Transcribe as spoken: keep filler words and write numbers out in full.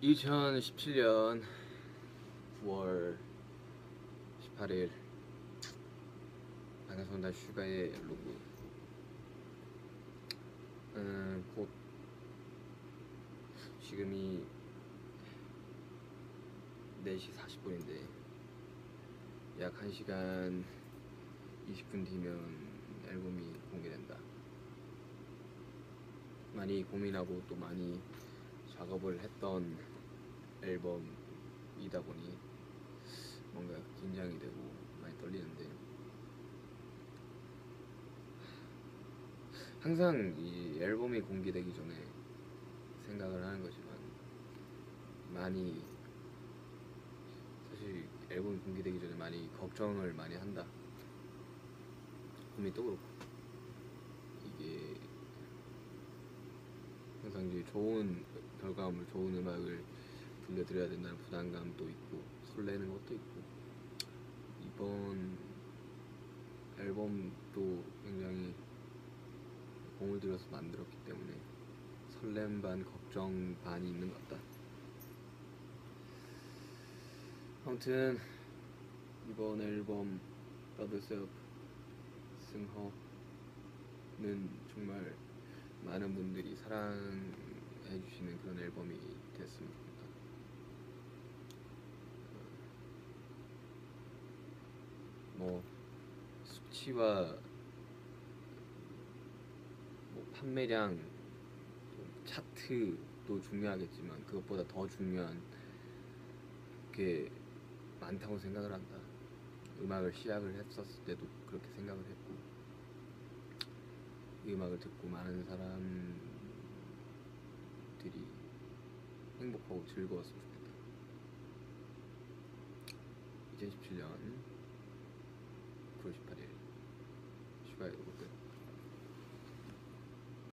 이천십칠 년 구월 십팔일 반갑습니다. 슈가의 로그. 음, 곧 지금이 네 시 사십 분인데 약 한 시간 이십 분 뒤면 앨범이 공개된다. 많이 고민하고 또 많이 작업을 했던 앨범이다 보니 뭔가 긴장이 되고 많이 떨리는데, 항상 이 앨범이 공개되기 전에 생각을 하는 거지만, 많이 사실 앨범이 공개되기 전에 많이 걱정을 많이 한다. 고민도 그렇고, 이게 항상 이제 좋은 결과물, 좋은 음악을 들려드려야 된다는 부담감도 있고 설레는 것도 있고, 이번 앨범도 굉장히 공을 들여서 만들었기 때문에 설렘 반 걱정 반이 있는 것 같다. 아무튼 이번 앨범 더블셉 승허는 정말 많은 분들이 사랑해주시는 그런 앨범이 됐으면 좋겠다. 뭐 수치와 뭐 판매량, 차트도 중요하겠지만 그것보다 더 중요한 게 많다고 생각을 한다. 음악을 시작을 했었을 때도 그렇게 생각을 했고, 이 음악을 듣고 많은 사람들이 행복하고 즐거웠으면 좋겠다. 이천십칠 년 구월 십팔일 슈가의 로그 끝.